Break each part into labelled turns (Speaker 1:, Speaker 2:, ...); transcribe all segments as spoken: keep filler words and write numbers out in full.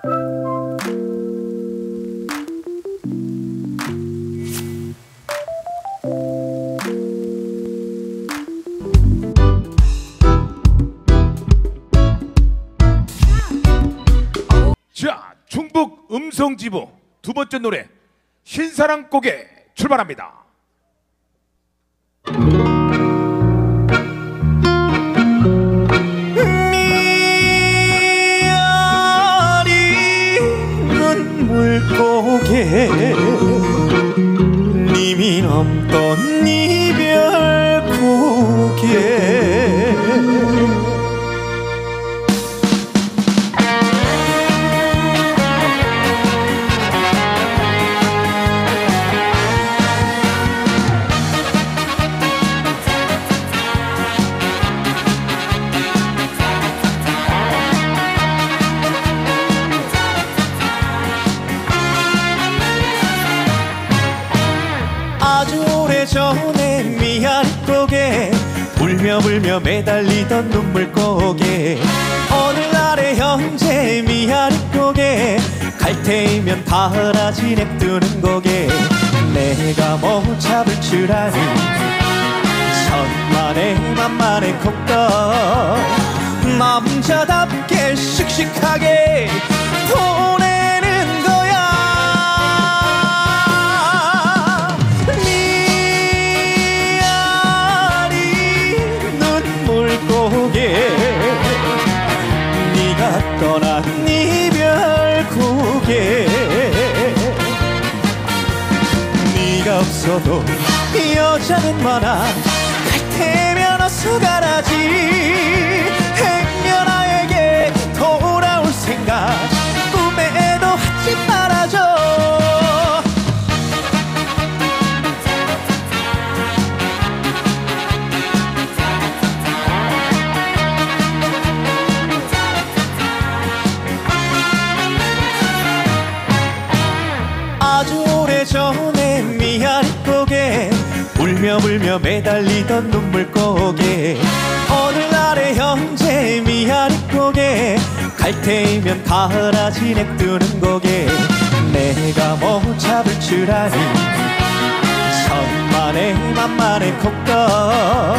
Speaker 1: 자, 충북 음성지부 두 번째 노래 신사랑 고개 출발합니다.
Speaker 2: 미아리 눈물고개 님이 넘던 이별 고개 전에 미아리고개 울며 불며 매달리던 눈물고개 어느 날의 현재 미아리고개 갈테이면 다 흐라지 냅두는 고개 내가 뭐 잡을 줄 아니 천만에 만만에 콕떡 남자답게 씩씩하게 보내는 거야. 네가 떠난 이별 고개 네가 없어도 여자는 많아 갈 테면 어서 가라지 행여나에게 돌아올 생각 꿈에도 하지 말아줘. 전에 미아리고개 울며 불며 매달리던 눈물고개 어느 날의 현재 미아리고개 갈테이면 다 흐라지 냅두는 고개 내가 뭐 잡을 줄 아니 천만에 만만에 콕떡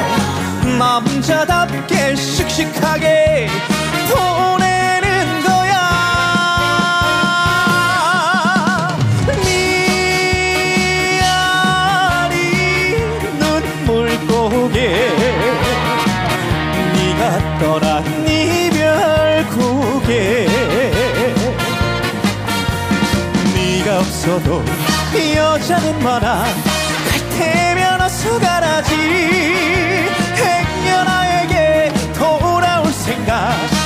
Speaker 2: 남자답게 씩씩하게 보내는 거야. 네가 떠난 이별 고개 네가 없어도 여자는 많아 갈 테면 어서 가라지 행여나에게 돌아올 생각